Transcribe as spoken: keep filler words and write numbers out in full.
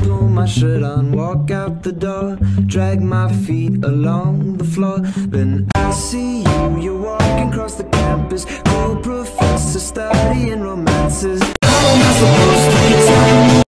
pull my shirt on, walk out the door, drag my feet along the floor. Then I see you, you're walking across the campus, cool professor studying romances. How am I supposed